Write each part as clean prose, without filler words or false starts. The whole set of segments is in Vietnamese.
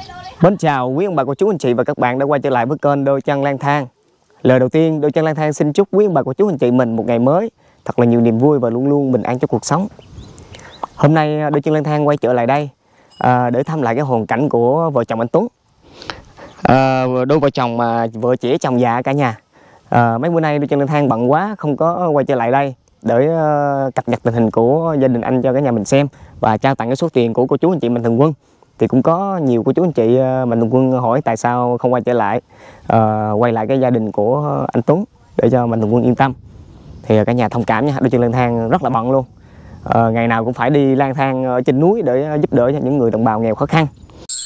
Mến chào quý ông bà cô chú anh chị và các bạn đã quay trở lại với kênh Đôi Chân Lang Thang. Lời đầu tiên, Đôi Chân Lang Thang xin chúc quý ông bà cô chú anh chị mình một ngày mới thật là nhiều niềm vui và luôn luôn bình an cho cuộc sống. Hôm nay Đôi Chân Lang Thang quay trở lại đây để thăm lại cái hoàn cảnh của vợ chồng anh Tuấn. Đôi vợ chồng mà vợ trẻ chồng già cả nhà. Mấy bữa nay Đôi Chân Lang Thang bận quá không có quay trở lại đây để cập nhật tình hình của gia đình anh cho cả nhà mình xem và trao tặng cái số tiền của cô chú anh chị Mạnh Thường Quân. Thì cũng có nhiều cô chú anh chị Mạnh Thường Quân hỏi tại sao không quay trở lại, quay lại cái gia đình của anh Tuấn để cho Mạnh Thường Quân yên tâm. Thì cả nhà thông cảm nha, Đôi Chân Lang Thang rất là bận luôn, ngày nào cũng phải đi lang thang ở trên núi để giúp đỡ cho những người đồng bào nghèo khó khăn.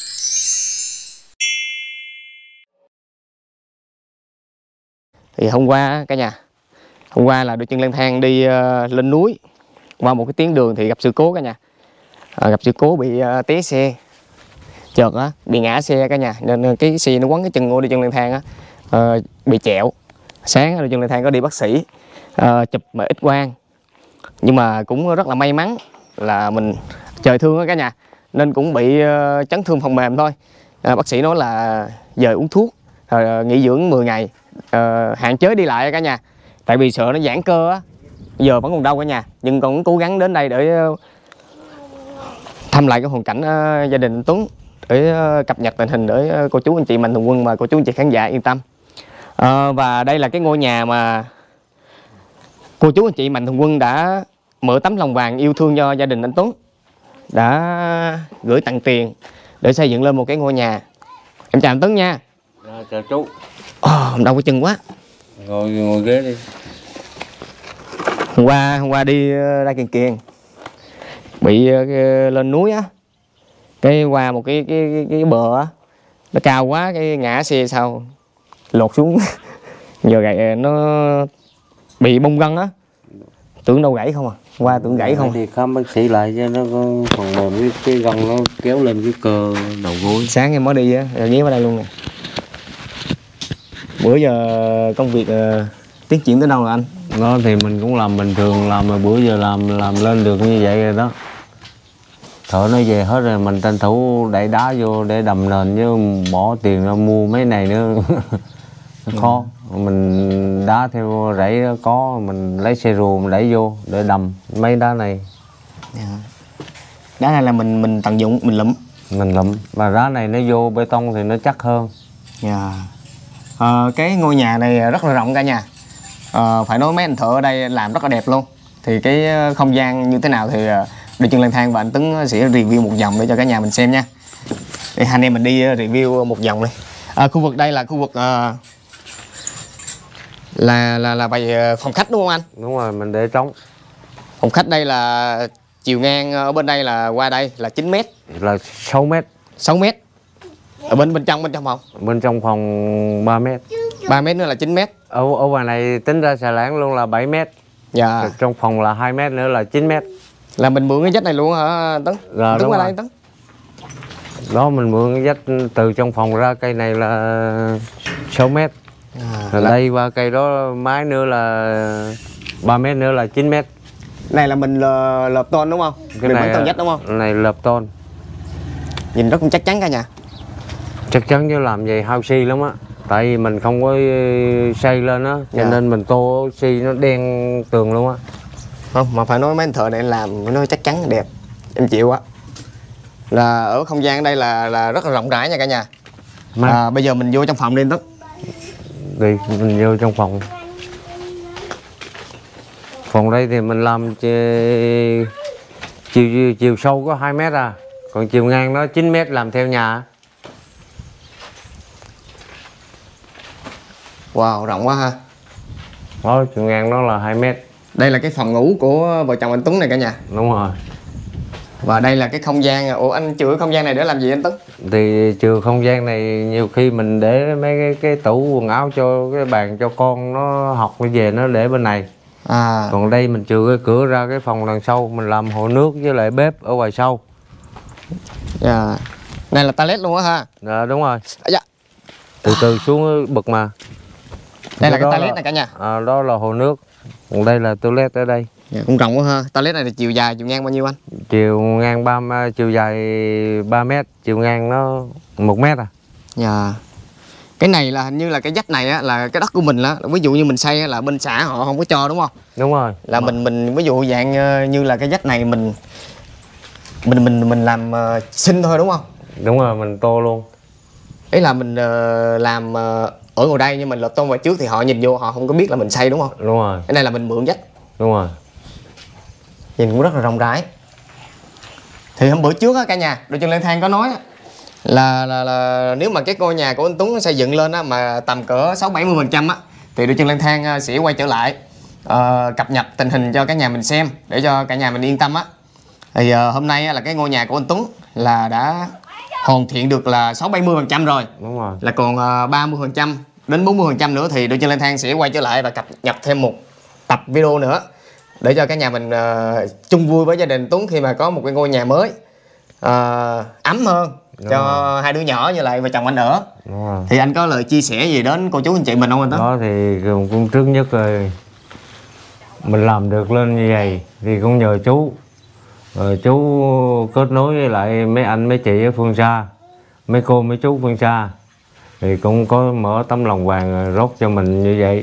Thì hôm qua cả nhà, hôm qua là Đôi Chân Lang Thang đi lên núi qua một cái tuyến đường thì gặp sự cố cả nhà, gặp sự cố bị té xe chợt á, bị ngã xe cả nhà, nên cái xe nó quấn cái chân của Đôi Chân Lang Thang á, bị chẹo. Sáng Đôi Chân Lang Thang có đi bác sĩ chụp mà X quang, nhưng mà cũng rất là may mắn là mình trời thương á cả nhà, nên cũng bị chấn thương phần mềm thôi. Bác sĩ nói là giờ uống thuốc nghỉ dưỡng 10 ngày, hạn chế đi lại cả nhà, tại vì sợ nó giãn cơ á. Giờ vẫn còn đau cả nhà, nhưng còn cố gắng đến đây để thăm lại cái hoàn cảnh gia đình Tuấn, để cập nhật tình hình để cô chú anh chị Mạnh Thường Quân và cô chú anh chị khán giả yên tâm. Và đây là cái ngôi nhà mà cô chú anh chị Mạnh Thường Quân đã mở tấm lòng vàng yêu thương cho gia đình anh Tuấn, đã gửi tặng tiền để xây dựng lên một cái ngôi nhà. Em chào anh Tuấn nha. Chào chú. Đau cái chân quá. Ngồi ghế đi. Hôm qua đi ra Kiền Kiền bị lên núi á, cái qua một cái bờ á, nó cao quá cái ngã xe sau lột xuống. Giờ gãy, nó bị bong gân á, tưởng đâu gãy không à, qua tưởng gãy không. Thì khám bác sĩ lại cho nó có phần mềm, cái gân nó kéo lên cái cơ đầu gối. Sáng em mới đi á, rồi ghé vào đây luôn nè. Bữa giờ công việc tiến triển tới đâu rồi anh? Đó thì mình cũng làm bình thường, làm mà bữa giờ làm lên được như vậy rồi đó. Thợ nó về hết rồi, mình tranh thủ đẩy đá vô để đầm nền, chứ bỏ tiền ra mua mấy này nữa nó khó. Mình đá theo rẫy có, mình lấy xe rùa mình đẩy vô để đầm mấy đá này. Đá này là mình tận dụng, mình lụm. Mình lụm, và đá này nó vô bê tông thì nó chắc hơn. Cái ngôi nhà này rất là rộng cả nhà. Phải nói mấy anh thợ ở đây làm rất là đẹp luôn. Thì cái không gian như thế nào thì Đôi Chân Lang Thang và anh Tuấn sẽ review một vòng để cho cả nhà mình xem nha. Để hai anh em mình đi review một vòng đi. Khu vực đây là khu vực là bài phòng khách đúng không anh? Đúng rồi, mình để trống. Phòng khách đây là chiều ngang ở bên đây là qua đây là 9 m. Là 6 m. 6 m. Ở bên trong phòng. Bên trong phòng 3 m. 3 m nữa là 9 m. Ở ngoài này tính ra xà lãng luôn là 7 m. Dạ. Trong phòng là 2 m nữa là 9 m. Là mình mượn cái vách này luôn hả Tấn? Rồi, Tấn qua đây Tấn. Đó, mình mượn cái vách từ trong phòng ra cây này là 6 m. Rồi đây qua cây đó mái nữa là 3 m nữa là 9 m. Này là mình lợp tôn đúng không? Cái này tôn vách đúng không? Này lợp tôn. Nhìn rất chắc chắn cả nhà. Chắc chắn, chứ làm vậy hao xi lắm á. Tại vì mình không có xây lên á, cho nên mình tô xi nó đen tường luôn á. Không, mà phải nói mấy anh thợ này làm nó chắc chắn đẹp. Em chịu á. Là ở không gian ở đây là rất là rộng rãi nha cả nhà. Bây giờ mình vô trong phòng đi anh Tấn. Đi, mình vô trong phòng. Phòng đây thì mình làm chiều sâu có 2 m à. Còn chiều ngang nó 9 m làm theo nhà. Wow, rộng quá ha. Đó, chiều ngang nó là 2 m. Đây là cái phòng ngủ của vợ chồng anh Tuấn này cả nhà. Đúng rồi. Và đây là cái không gian. Ủa anh chữa không gian này để làm gì anh Tuấn? Thì trừ không gian này nhiều khi mình để mấy cái tủ quần áo cho cái bàn cho con nó học về nó để bên này. Còn đây mình trừ cái cửa ra cái phòng đằng sau, mình làm hồ nước với lại bếp ở ngoài sau. Này là toilet luôn á ha. Dạ đúng rồi. Từ từ xuống bực mà. Đây là cái toilet này cả nhà. Đó là hồ nước. Còn đây là toilet ở đây. Dạ, cũng rộng quá ha. Toilet này là chiều dài chiều ngang bao nhiêu anh? Chiều ngang chiều dài 3 mét, chiều ngang nó 1 mét à. Dạ. Cái này là hình như là cái vách này á, là cái đất của mình á, ví dụ như mình xây là bên xã họ không có cho đúng không? Đúng rồi. Là mình ví dụ dạng như là cái vách này mình làm xin thôi đúng không? Đúng rồi, mình tô luôn. Ý là mình làm ở ngồi đây nhưng mình lợp tôn vào trước thì họ nhìn vô họ không có biết là mình xây đúng không? Đúng rồi. Cái này là mình mượn vách. Đúng rồi. Nhìn cũng rất là rộng rãi. Thì hôm bữa trước á cả nhà, đội chân lang thang có nói là nếu mà cái ngôi nhà của anh Tuấn xây dựng lên á mà tầm cỡ 60-70% á thì đội chân lang thang sẽ quay trở lại cập nhật tình hình cho cả nhà mình xem để cho cả nhà mình yên tâm á. Thì hôm nay là cái ngôi nhà của anh Tuấn là đã hoàn thiện được là 60-70% rồi. Đúng rồi. Là còn 30% đến 40% nữa thì đội chân lang thang sẽ quay trở lại và cập nhật thêm một tập video nữa để cho cả nhà mình chung vui với gia đình Tuấn khi mà có một cái ngôi nhà mới ấm hơn. Đúng cho rồi. Hai đứa nhỏ như lại vợ chồng anh ở. Thì anh có lời chia sẻ gì đến cô chú anh chị mình không anh Tuấn? Đó thì cũng trước nhất rồi mình làm được lên như vậy thì cũng nhờ chú. Rồi chú kết nối với lại mấy anh mấy chị ở phương xa, mấy cô mấy chú phương xa thì cũng có mở tấm lòng vàng rót cho mình như vậy.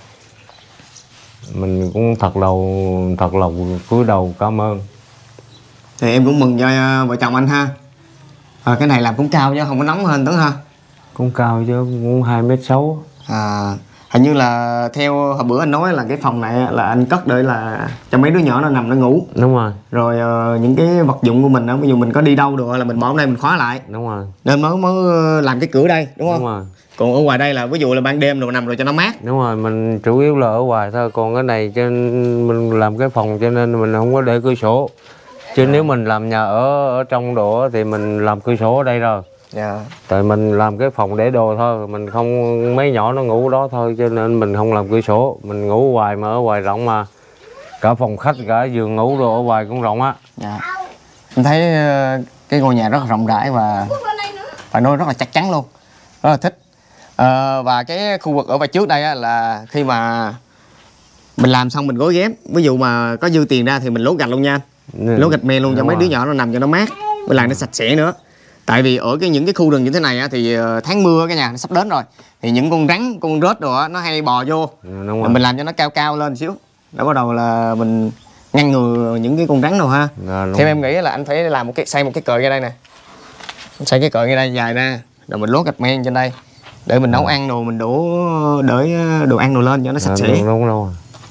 Mình cũng thật lòng cúi đầu cảm ơn. Thì em cũng mừng cho vợ chồng anh ha. Cái này làm cũng cao chứ không có nóng hơn Tuấn ha. Cũng cao chứ, cũng 2m6. Hình như là theo hồi bữa anh nói là cái phòng này là anh cất để là cho mấy đứa nhỏ nó nằm nó ngủ. Đúng rồi. Rồi những cái vật dụng của mình đó, ví dụ mình có đi đâu được là mình bỏ ở đây mình khóa lại. Đúng rồi. Nên mới làm cái cửa đây đúng không? Đúng rồi. Còn ở ngoài đây là ví dụ là ban đêm rồi nằm rồi cho nó mát. Đúng rồi, mình chủ yếu là ở ngoài thôi. Còn cái này cho nên mình làm cái phòng cho nên mình không có để cửa sổ. Chứ nếu mình làm nhà ở trong đồ thì mình làm cửa sổ ở đây rồi. Dạ. Tại mình làm cái phòng để đồ thôi, mình không mấy nhỏ nó ngủ đó thôi cho nên mình không làm cửa sổ, mình ngủ ngoài mà ở ngoài rộng mà. Cả phòng khách cả giường ngủ đồ ở ngoài cũng rộng á. Dạ. Em thấy cái ngôi nhà rất là rộng rãi và phải nói rất là chắc chắn luôn. Rất là thích. Và cái khu vực ở ngoài trước đây á, là khi mà mình làm xong mình gối ghém, ví dụ mà có dư tiền ra thì mình lót gạch luôn nha. Lót gạch men luôn cho mấy đứa nhỏ nó nằm cho nó mát, với lại nó sạch sẽ nữa. Tại vì ở những cái khu rừng như thế này á, thì tháng mưa cái nhà nó sắp đến rồi thì những con rắn con rết đồ á, nó hay bò vô. Mình làm cho nó cao cao lên xíu đã bắt đầu là mình ngăn ngừa những cái con rắn đâu ha. Theo em nghĩ là anh phải làm xây một cái cờ ngay đây nè, xây cái cờ ngay đây dài ra rồi mình lót gạch men trên đây để mình nấu ăn đồ, mình để đồ ăn đồ lên cho nó sạch sẽ. Đúng rồi.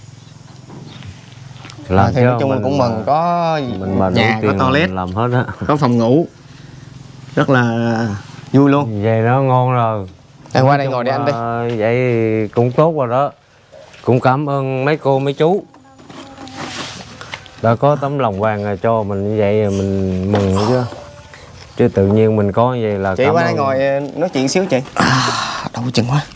Thì nói chung là cũng mừng có nhà có toilet làm hết á, có phòng ngủ rất là vui luôn. Vậy nó ngon rồi. Qua đây ngồi đi anh đi. Vậy cũng tốt rồi đó. Cũng cảm ơn mấy cô mấy chú đã có tấm lòng vàng cho mình như vậy mình mừng chứ. Chứ tự nhiên mình có như vậy là chị qua đây ngồi nói chuyện xíu chị. Đau chừng quá.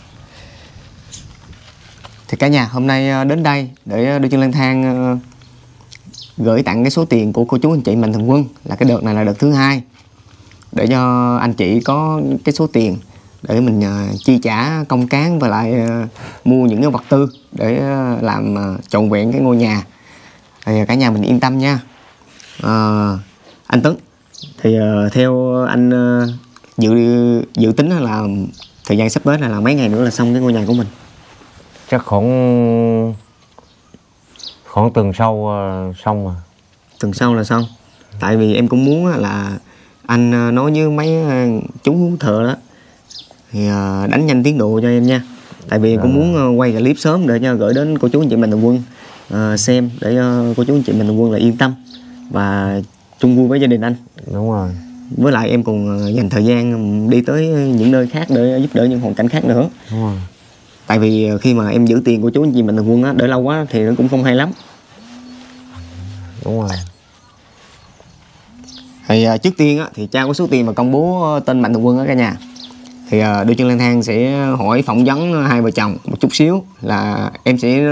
Thì cả nhà hôm nay đến đây để Đội Chân Lang Thang gửi tặng cái số tiền của cô chú anh chị Mạnh Thường Quân, là cái đợt này là đợt thứ 2 để cho anh chị có cái số tiền để mình chi trả công cán và lại mua những cái vật tư để làm trọn vẹn cái ngôi nhà. Thì cả nhà mình yên tâm nha. Anh Tuấn thì theo anh dự tính là thời gian sắp tới là mấy ngày nữa là xong cái ngôi nhà của mình? Chắc khoảng tuần sau xong rồi. Tuần sau là xong. Tại vì em cũng muốn là anh nói với mấy chú thợ đó thì đánh nhanh tiến độ cho em nha. Tại vì em cũng muốn quay clip sớm để cho gửi đến cô chú anh chị Mạnh Thường Quân xem, để cho cô chú anh chị Mạnh Thường Quân là yên tâm và chung vui với gia đình anh. Đúng rồi. Với lại em còn dành thời gian đi tới những nơi khác để giúp đỡ những hoàn cảnh khác nữa. Đúng rồi. Tại vì khi mà em giữ tiền của chú anh chị Mạnh Thường Quân á, đợi lâu quá thì nó cũng không hay lắm. Đúng rồi. Thì trước tiên á, thì trao cái số tiền mà công bố tên Mạnh Thường Quân á cả nhà. Thì Đội Chân Lang Thang sẽ hỏi phỏng vấn hai vợ chồng một chút xíu, là em sẽ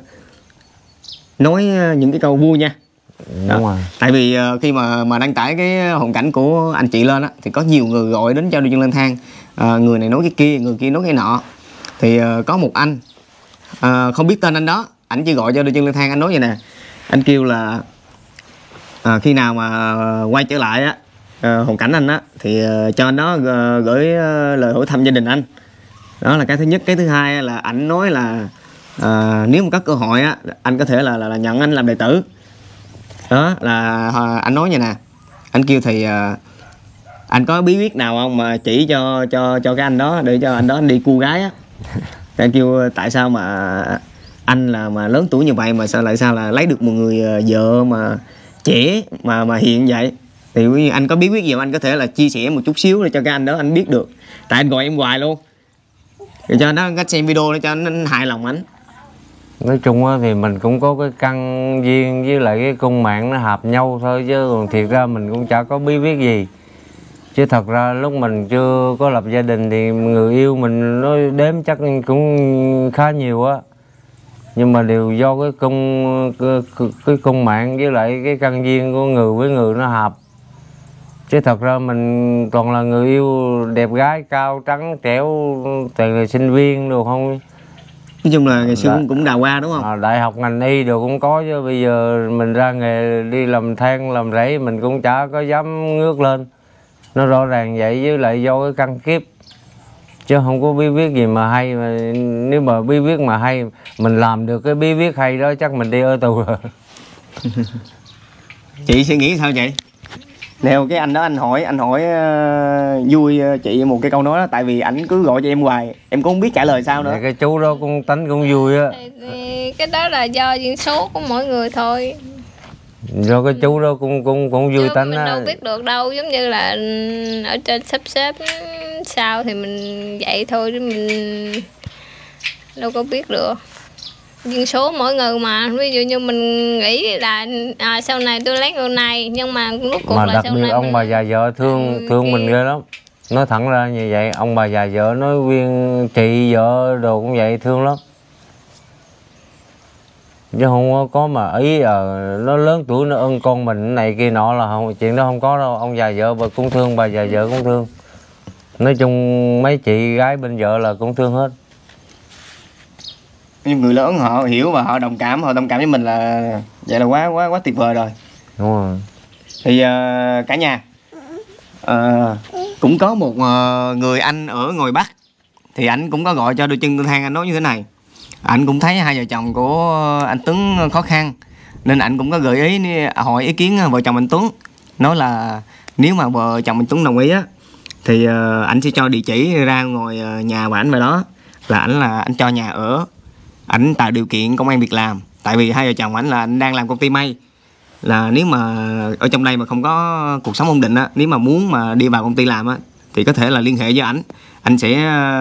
nói những cái câu vui nha. Đúng rồi. Tại vì khi mà đăng tải cái hoàn cảnh của anh chị lên á, thì có nhiều người gọi đến cho Đội Chân Lang Thang, người này nói cái kia, người kia nói cái nọ. Thì có một anh không biết tên anh đó, ảnh chỉ gọi cho Đội Chân Lang Thang, anh nói vậy nè: anh kêu là khi nào mà quay trở lại á, hoàn cảnh anh á, thì cho anh đó gửi lời hỏi thăm gia đình anh. Đó là cái thứ nhất. Cái thứ hai là anh nói là nếu mà có cơ hội á, anh có thể là nhận anh làm đệ tử. Đó là anh nói vậy nè. Anh kêu thì anh có bí quyết nào không mà chỉ cho cái anh đó, để cho anh đó anh đi cua gái á. Anh kêu tại sao mà anh là mà lớn tuổi như vậy mà sao là lấy được một người vợ mà trẻ mà hiền vậy. Thì anh có bí quyết gì mà anh có thể là chia sẻ một chút xíu để cho cái anh đó anh biết được. Tại anh gọi em hoài luôn, để cho nó xem video để cho anh hài lòng anh. Nói chung thì mình cũng có cái căn duyên với lại cái cung mạng nó hợp nhau thôi, chứ còn thiệt ra mình cũng chả có bí quyết gì. Chứ thật ra lúc mình chưa có lập gia đình thì người yêu mình nó đếm chắc cũng khá nhiều á. Nhưng mà đều do cái cung mạng với lại cái căn duyên của người với người nó hợp. Chứ thật ra mình toàn là người yêu đẹp gái, cao, trắng, trẻo, toàn là sinh viên đồ không. Nói chung là ngày xưa cũng đào hoa đúng không? Đại học ngành y đồ cũng có, chứ bây giờ mình ra nghề đi làm than, làm rẫy mình cũng chả có dám ngước lên. Nó rõ ràng vậy, với lại do cái căn kiếp. Chứ không có bí quyết gì mà hay. Mà nếu mà bí quyết mà hay, mình làm được cái bí quyết hay đó chắc mình đi ở tù rồi. Chị suy nghĩ sao vậy? Nêu cái anh đó anh hỏi vui chị một cái câu nói đó. Tại vì ảnh cứ gọi cho em hoài, em cũng không biết trả lời sao nữa. Cái chú đó cũng tánh cũng vui á. Cái đó là do duyên số của mỗi người thôi. Do cái chú đó cũng vui tánh á. Mình đâu biết được đâu, giống như là ở trên sắp xếp sao thì mình vậy thôi, chứ mình đâu có biết được. Duyên số mỗi người mà. Ví dụ như mình nghĩ là sau này tôi lấy người này, nhưng mà lúc cuộc mà là đặc sau biệt này ông bà già vợ thương mình ghê lắm. Nói thẳng ra như vậy, ông bà già vợ nói viên chị vợ đồ cũng vậy, thương lắm. Chứ không có mà ý nó lớn tuổi nó ưng con mình này kia nọ là không, chuyện đó không có đâu. Ông già vợ bà cũng thương, bà già vợ cũng thương. Nói chung mấy chị gái bên vợ là cũng thương hết. Nhưng người lớn họ hiểu và họ đồng cảm với mình là vậy là quá tuyệt vời rồi. Đúng rồi. Thì cả nhà cũng có một người anh ở ngoài Bắc, thì anh cũng có gọi cho đôi chân tôi than. Anh nói như thế này, anh cũng thấy hai vợ chồng của anh Tuấn khó khăn, nên anh cũng có gợi ý hỏi ý kiến vợ chồng anh Tuấn. Nói là nếu mà vợ chồng anh Tuấn đồng ý á, thì anh sẽ cho địa chỉ ra ngoài nhà của anh về đó, là anh cho nhà ở, ảnh tạo điều kiện công ăn việc làm. Tại vì hai vợ chồng ảnh là anh đang làm công ty may, là nếu mà ở trong đây mà không có cuộc sống ổn định á, nếu mà muốn mà đi vào công ty làm á, thì có thể là liên hệ với anh sẽ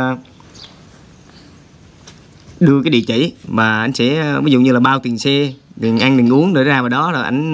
đưa cái địa chỉ, và anh sẽ ví dụ như là bao tiền xe, tiền ăn tiền uống để ra vào đó, rồi anh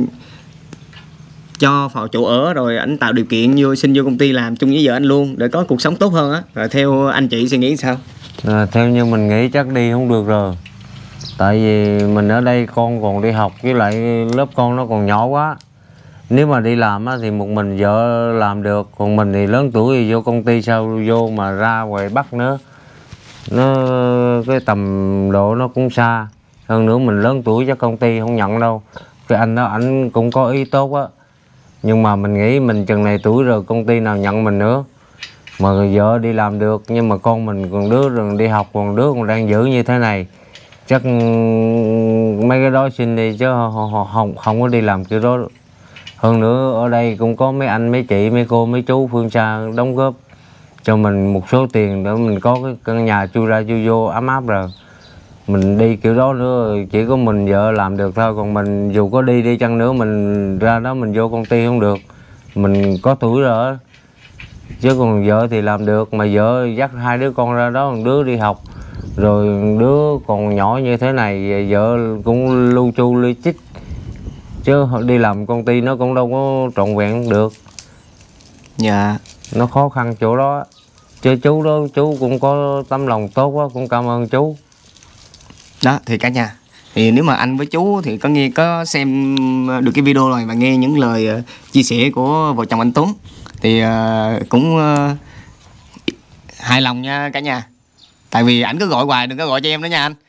cho vào chỗ ở, rồi anh tạo điều kiện xin vô công ty làm chung với vợ anh luôn, để có cuộc sống tốt hơn á. Rồi theo anh chị suy nghĩ sao? Theo như mình nghĩ chắc đi không được rồi. Tại vì mình ở đây con còn đi học, với lại lớp con nó còn nhỏ quá. Nếu mà đi làm á, thì một mình vợ làm được, còn mình thì lớn tuổi thì vô công ty sao vô mà ra ngoài Bắc nữa. Nó cái tầm độ nó cũng xa. Hơn nữa mình lớn tuổi chắc công ty không nhận đâu. Cái anh đó ảnh cũng có ý tốt á, nhưng mà mình nghĩ mình chừng này tuổi rồi công ty nào nhận mình nữa. Mà vợ đi làm được, nhưng mà con mình còn đứa rồi đi học, còn đứa còn đang giữ như thế này, chắc mấy cái đó xin đi, chứ họ không có đi làm kiểu đó. Hơn nữa ở đây cũng có mấy anh mấy chị mấy cô mấy chú phương xa đóng góp cho mình một số tiền để mình có cái căn nhà chui ra chui vô ấm áp rồi. Mình đi kiểu đó nữa chỉ có mình vợ làm được thôi. Còn mình dù có đi chăng nữa, mình ra đó mình vô công ty không được, mình có tuổi rồi. Chứ còn vợ thì làm được, mà vợ dắt hai đứa con ra đó, một đứa đi học, rồi đứa còn nhỏ như thế này, vợ cũng lưu chu lưu chích. Chứ đi làm công ty nó cũng đâu có trọn vẹn được. Dạ. Nó khó khăn chỗ đó. Chứ chú đó, chú cũng có tấm lòng tốt quá, cũng cảm ơn chú. Đó thì cả nhà, thì nếu mà anh với chú thì có xem được cái video rồi và nghe những lời chia sẻ của vợ chồng anh Tuấn, thì cũng hài lòng nha cả nhà. Tại vì ảnh cứ gọi hoài, đừng có gọi cho em nữa nha anh.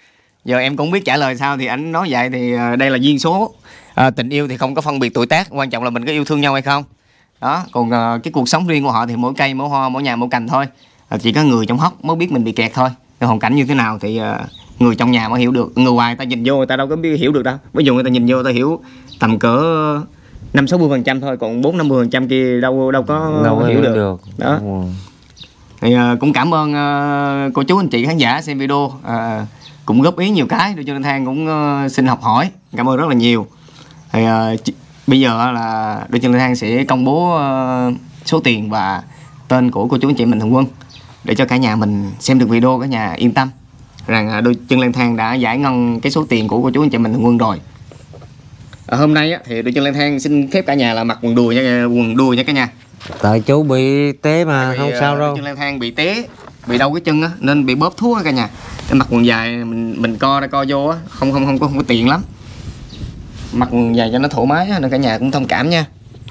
Giờ em cũng không biết trả lời sao thì anh nói vậy thì đây là duyên số. Tình yêu thì không có phân biệt tuổi tác, quan trọng là mình có yêu thương nhau hay không. Đó, còn cái cuộc sống riêng của họ thì mỗi cây, mỗi hoa, mỗi nhà, mỗi cành thôi. Chỉ có người trong hốc mới biết mình bị kẹt thôi. Cái hoàn cảnh như thế nào thì người trong nhà mới hiểu được. Người ngoài ta nhìn vô người ta đâu có biết hiểu được đâu. Ví dụ người ta nhìn vô ta hiểu tầm cỡ 50-60% thôi, còn 40-50% kia đâu có hiểu được. Đó. Thì cũng cảm ơn cô chú anh chị khán giả xem video, cũng góp ý nhiều cái, Đôi Chân Lang Thang cũng xin học hỏi, cảm ơn rất là nhiều. Thì bây giờ là Đôi Chân Lang Thang sẽ công bố số tiền và tên của cô chú anh chị Mạnh Thường Quân để cho cả nhà mình xem được video, cả nhà yên tâm rằng Đôi Chân Lang Thang đã giải ngân cái số tiền của cô chú anh chị Mạnh Thường Quân rồi. Hôm nay thì Đôi Chân Lang Thang xin phép cả nhà là mặc quần đùi nha cả nhà. Tại chú bị té mà không sao đâu. Đôi Chân Lang Thang bị té, bị đau cái chân á, nên bị bóp thuốc cả nhà. Nên mặc quần dài mình co ra co vô á, không có tiện lắm. Mặc quần dài cho nó thoải mái á, nên cả nhà cũng thông cảm nha.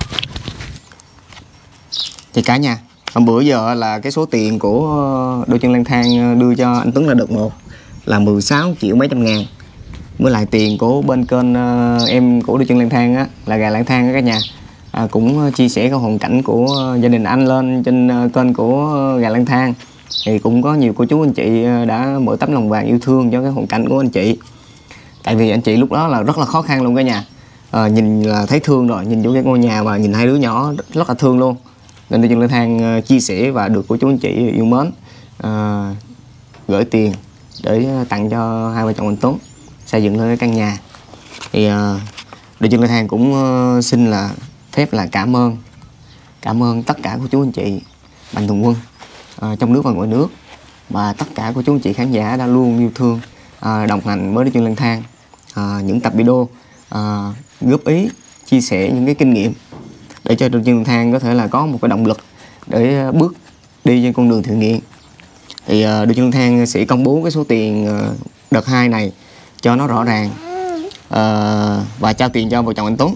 Thì cả nhà, hôm bữa giờ là cái số tiền của Đôi Chân Lang Thang đưa cho anh Tuấn là đợt 1 là 16 triệu mấy trăm ngàn. Với lại tiền của bên kênh em của Đôi Chân Lang Thang á, là Gà Lang Thang á cả nhà, cũng chia sẻ cái hoàn cảnh của gia đình anh lên trên kênh của Gà Lang Thang. Thì cũng có nhiều cô chú anh chị đã mở tấm lòng vàng yêu thương cho cái hoàn cảnh của anh chị. Tại vì anh chị lúc đó là rất là khó khăn luôn cả nhà. Nhìn là thấy thương rồi, nhìn vô cái ngôi nhà và nhìn hai đứa nhỏ rất là thương luôn. Nên Đôi Chân Lang Thang chia sẻ và được cô chú anh chị yêu mến gửi tiền để tặng cho hai vợ chồng anh Tuấn xây dựng lên cái căn nhà. Thì Đôi Chân Lang Thang cũng xin là phép là cảm ơn tất cả cô chú anh chị Mạnh Thường Quân trong nước và ngoài nước, và tất cả cô chú anh chị khán giả đã luôn yêu thương đồng hành với Đôi Chân Lang Thang, những tập video góp ý, chia sẻ những cái kinh nghiệm để cho Đôi Chân Lang Thang có thể là có một cái động lực để bước đi trên con đường thiện nguyện. Thì Đôi Chân Lang Thang sẽ công bố cái số tiền đợt 2 này cho nó rõ ràng và trao tiền cho vợ chồng anh Tuấn.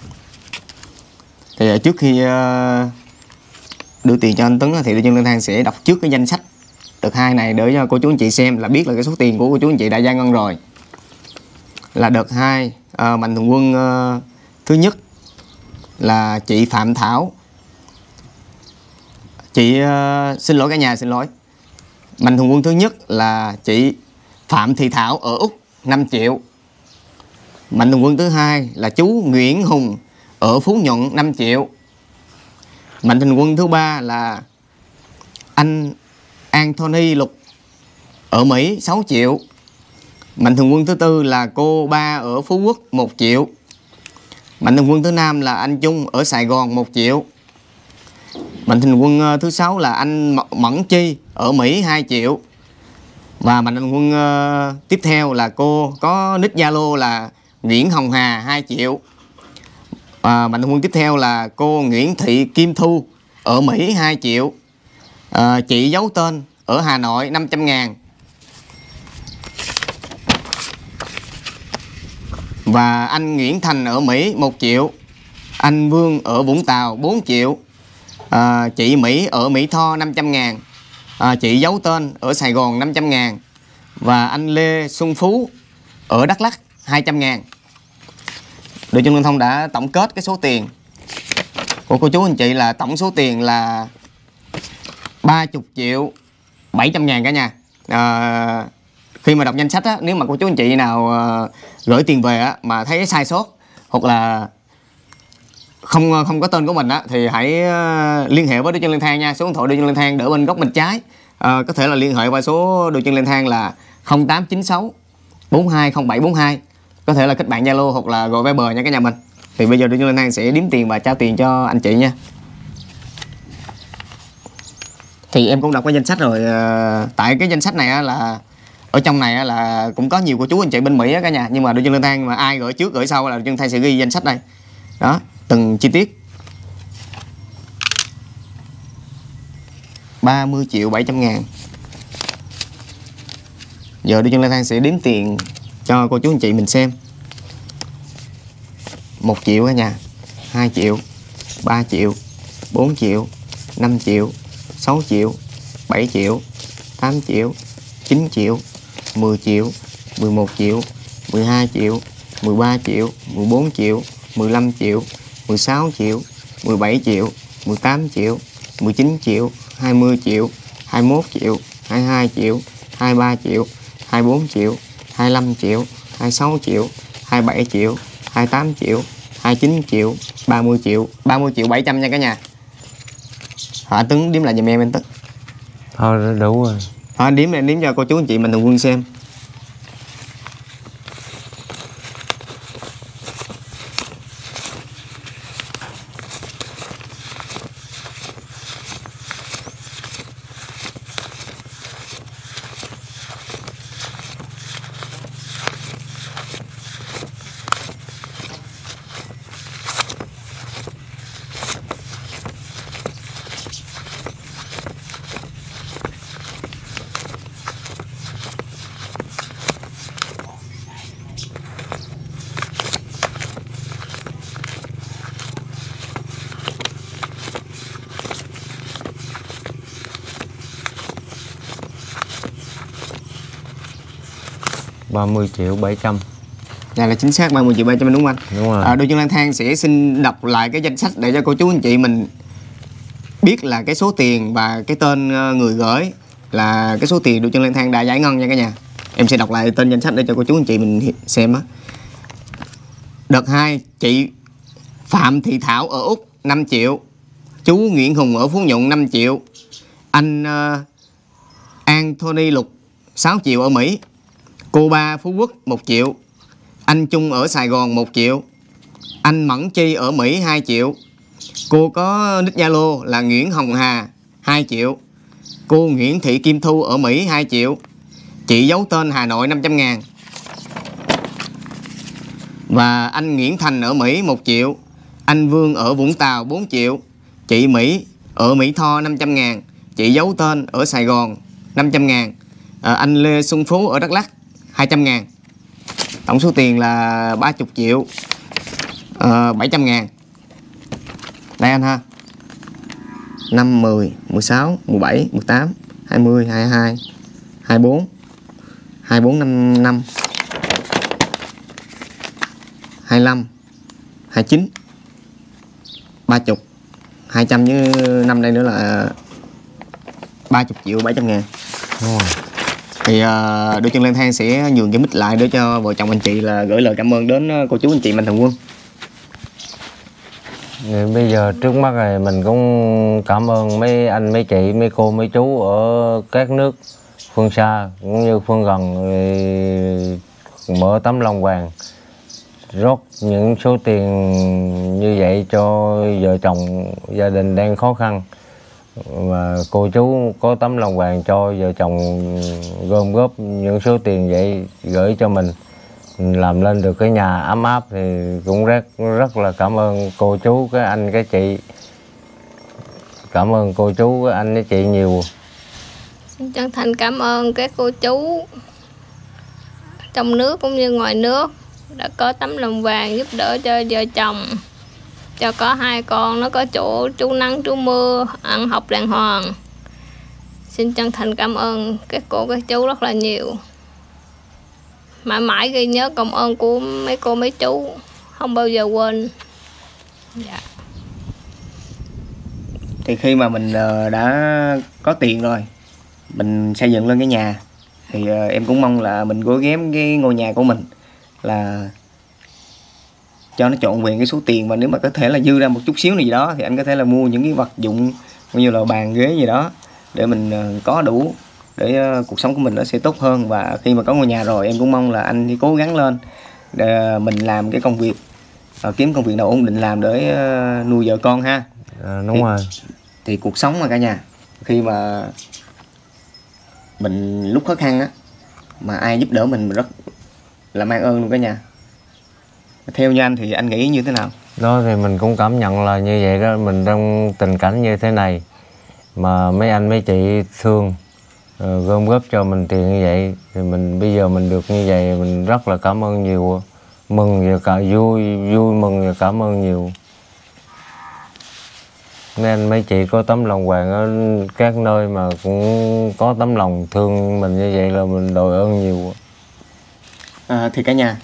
Thì trước khi đưa tiền cho anh Tuấn thì Đôi Chân Lang Thang sẽ đọc trước cái danh sách đợt 2 này để cho cô chú anh chị xem là biết là cái số tiền của cô chú anh chị đã giải ngân rồi. Là đợt 2 Mạnh Thường Quân thứ nhất là chị Phạm Thảo. Chị xin lỗi cả nhà, xin lỗi. Mạnh Thường Quân thứ nhất là chị Phạm Thị Thảo ở Úc 5 triệu. Mạnh Thường Quân thứ hai là chú Nguyễn Hùng ở Phú Nhuận 5 triệu. Mạnh Thường Quân thứ ba là anh Anthony Lục ở Mỹ 6 triệu. Mạnh Thường Quân thứ tư là cô Ba ở Phú Quốc 1 triệu. Mạnh Thường Quân thứ năm là anh Trung ở Sài Gòn 1 triệu. Mạnh Thường Quân thứ 6 là anh Mẫn Chi ở Mỹ 2 triệu. Và Mạnh Thường Quân tiếp theo là cô có nick Zalo là Nguyễn Hồng Hà 2 triệu. Mạnh Thường Quân tiếp theo là cô Nguyễn Thị Kim Thu ở Mỹ 2 triệu. Chị giấu tên ở Hà Nội 500 ngàn. Và anh Nguyễn Thành ở Mỹ 1 triệu. Anh Vương ở Vũng Tàu 4 triệu. Chị Mỹ ở Mỹ Tho 500 ngàn. Chị giấu tên ở Sài Gòn 500 ngàn. Và anh Lê Xuân Phú ở Đắk Lắk 200 ngàn. Đôi Chân Lang Thang đã tổng kết cái số tiền của cô chú anh chị là tổng số tiền là 30 triệu 700 ngàn cả nhà. Khi mà đọc danh sách á, nếu mà cô chú anh chị nào gửi tiền về á, mà thấy sai sót hoặc là không có tên của mình á, thì hãy liên hệ với Đôi Chân Lang Thang nha. Số điện thoại Đôi Chân Lang Thang để bên góc bên trái. Có thể là liên hệ qua số Đôi Chân Lang Thang là 0896 420742. Có thể là kết bạn Zalo hoặc là gọi Viber nha cả nhà mình. Thì bây giờ Đôi Chân Lang Thang sẽ đếm tiền và trao tiền cho anh chị nha. Thì em cũng đọc cái danh sách rồi. Tại cái danh sách này á, là ở trong này á, là cũng có nhiều cô chú anh chị bên Mỹ á cả nhà. Nhưng mà Đôi Chân Lang Thang mà ai gửi trước gửi sau là Đôi Chân Lang Thang sẽ ghi danh sách đây. Đó, từng chi tiết. 30 triệu 700 ngàn. Giờ Đôi Chân Lang Thang sẽ đếm tiền cho cô chú anh chị mình xem. 1 triệu cả nhà, 2 triệu, 3 triệu, 4 triệu, 5 triệu, 6 triệu, 7 triệu, 8 triệu, 9 triệu, 10 triệu, 11 triệu, 12 triệu, 13 triệu, 14 triệu, 15 triệu, 16 triệu, 17 triệu, 18 triệu, 19 triệu, 20 triệu, 21 triệu, 22 triệu, 23 triệu, 24 triệu, 25 triệu, 26 triệu, 27 triệu, 28 triệu, 29 triệu, 30 triệu, 30 triệu 700 nha cả nhà. Anh Tuấn đếm lại giùm em anh Tuấn. Thôi đủ rồi. Thôi anh đếm cho cô chú anh chị mình thường quân xem. Ba 30 triệu 700. Này là chính xác 30 triệu 700 đúng không anh? Đúng rồi. Đôi chân lang thang sẽ xin đọc lại cái danh sách để cho cô chú anh chị mình biết là cái số tiền và cái tên người gửi là cái số tiền đôi chân lang thang đã giải ngân nha cả nhà. Em sẽ đọc lại tên danh sách để cho cô chú anh chị mình xem á. Đợt 2 chị Phạm Thị Thảo ở Úc 5 triệu, chú Nguyễn Hùng ở Phú Nhuận 5 triệu, anh Anthony Lục 6 triệu ở Mỹ, cô Ba Phú Quốc 1 triệu, anh Trung ở Sài Gòn 1 triệu, anh Mẫn Chi ở Mỹ 2 triệu, cô có nick Zalo là Nguyễn Hồng Hà 2 triệu, cô Nguyễn Thị Kim Thu ở Mỹ 2 triệu, chị giấu tên Hà Nội 500 ngàn, và anh Nguyễn Thành ở Mỹ 1 triệu, anh Vương ở Vũng Tàu 4 triệu, chị Mỹ ở Mỹ Tho 500 ngàn, chị giấu tên ở Sài Gòn 500 ngàn, anh Lê Xuân Phú ở Đắk Lắk 200 ngàn. Tổng số tiền là 30 triệu 700 ngàn. Đây anh ha. 5, 10, 16, 17, 18, 20, 22, 24, 24, 55, 25, 29, 30, 200 với 5 đây nữa là 30 triệu 700 ngàn. Đúng rồi. Thì đôi chân lang thang sẽ nhường cái mic lại để cho vợ chồng anh chị là gửi lời cảm ơn đến cô chú anh chị Mạnh Thường Quân. Thì bây giờ trước mắt này mình cũng cảm ơn mấy anh, mấy chị, mấy cô, mấy chú ở các nước phương xa cũng như phương gần thì mở tấm lòng vàng rót những số tiền như vậy cho vợ chồng gia đình đang khó khăn, và cô chú có tấm lòng vàng cho vợ chồng gom góp những số tiền vậy gửi cho mình làm lên được cái nhà ấm áp, thì cũng rất là cảm ơn cô chú, cái anh, cái chị. Cảm ơn cô chú, cái anh, cái chị nhiều. Xin chân thành cảm ơn các cô chú trong nước cũng như ngoài nước đã có tấm lòng vàng giúp đỡ cho vợ chồng, cho có 2 con nó có chỗ trú nắng trú mưa, ăn học đàng hoàng. Xin chân thành cảm ơn các cô các chú rất là nhiều. Mãi mãi ghi nhớ công ơn của mấy cô mấy chú, không bao giờ quên. Dạ. Thì khi mà mình đã có tiền rồi, mình xây dựng lên cái nhà, thì em cũng mong là mình gối ghém cái ngôi nhà của mình là cho nó trọn vẹn cái số tiền, và nếu mà có thể là dư ra một chút xíu gì đó thì anh có thể là mua những cái vật dụng như là bàn ghế gì đó để mình có đủ để cuộc sống của mình nó sẽ tốt hơn. Và khi mà có ngôi nhà rồi, em cũng mong là anh thì cố gắng lên để mình làm cái công việc, kiếm công việc nào ổn định làm để nuôi vợ con ha. Đúng rồi. Thì cuộc sống mà cả nhà, khi mà mình lúc khó khăn á mà ai giúp đỡ mình rất là mang ơn luôn cả nhà. Theo như anh thì anh nghĩ như thế nào? Đó thì mình cũng cảm nhận là như vậy đó, mình trong tình cảnh như thế này mà mấy anh mấy chị thương gom góp cho mình tiền như vậy, thì mình bây giờ mình được như vậy, mình rất là cảm ơn nhiều, mừng và cả vui mừng và cảm ơn nhiều. Mấy anh mấy chị có tấm lòng vàng ở các nơi mà cũng có tấm lòng thương mình như vậy là mình đội ơn nhiều. Thì cả nhà,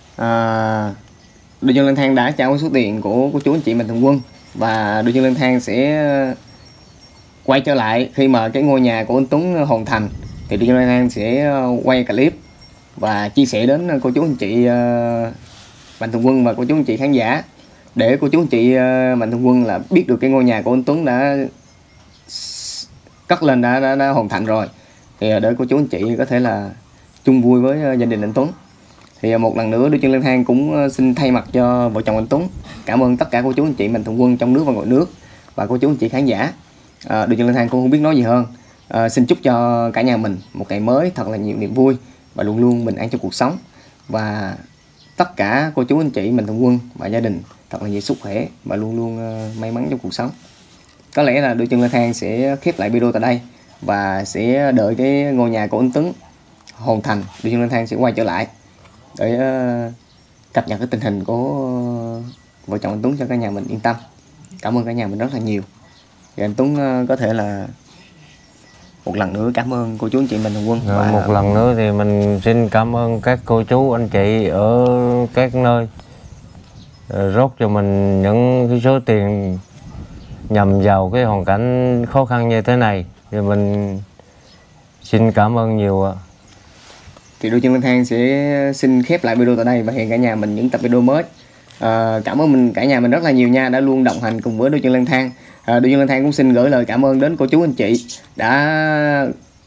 Đội Chân Lang Thang đã trao số tiền của cô chú anh chị Mạnh Thường Quân, và Đội Chân Lang Thang sẽ quay trở lại khi mà cái ngôi nhà của anh Tuấn hoàn thành. Thì Đội Chân Lang Thang sẽ quay clip và chia sẻ đến cô chú anh chị Mạnh Thường Quân và cô chú anh chị khán giả, để cô chú anh chị Mạnh Thường Quân là biết được cái ngôi nhà của anh Tuấn đã cất lên, đã hoàn thành rồi, thì để cô chú anh chị có thể là chung vui với gia đình anh Tuấn. Thì một lần nữa Đội Chân Lang Thang cũng xin thay mặt cho vợ chồng anh Tuấn cảm ơn tất cả cô chú anh chị Mạnh Thường Quân trong nước và ngoài nước, và cô chú anh chị khán giả. Đội Chân Lang Thang cũng không biết nói gì hơn. Xin chúc cho cả nhà mình một ngày mới thật là nhiều niềm vui và luôn luôn bình an trong cuộc sống, và tất cả cô chú anh chị Mạnh Thường Quân và gia đình thật là nhiều sức khỏe và luôn luôn may mắn trong cuộc sống. Có lẽ là Đội Chân Lang Thang sẽ khép lại video tại đây và sẽ đợi cái ngôi nhà của anh Tuấn hoàn thành, Đội Chân Lang Thang sẽ quay trở lại để cập nhật cái tình hình của vợ chồng anh Tuấn cho cả nhà mình yên tâm. Cảm ơn cả nhà mình rất là nhiều. Thì anh Tuấn có thể là một lần nữa cảm ơn cô chú anh chị Mạnh Thường Quân. Và một lần nữa thì mình xin cảm ơn các cô chú anh chị ở các nơi rót cho mình những cái số tiền nhằm vào cái hoàn cảnh khó khăn như thế này, thì mình xin cảm ơn nhiều ạ. Thì Đội Chân Lang Thang sẽ xin khép lại video tại đây và hẹn cả nhà mình những tập video mới. Cảm ơn cả nhà mình rất là nhiều nha, đã luôn đồng hành cùng với Đội Chân Lang Thang. Đội Chân Lang Thang cũng xin gửi lời cảm ơn đến cô chú anh chị đã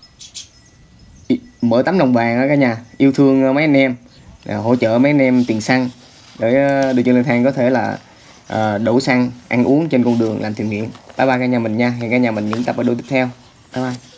mở tấm lòng vàng đó cả nhà, yêu thương mấy anh em, hỗ trợ mấy anh em tiền xăng để Đội Chân Lang Thang có thể là đổ xăng ăn uống trên con đường làm thiện nguyện. Bye bye cả nhà mình nha, hẹn cả nhà mình những tập video tiếp theo. Bye bye.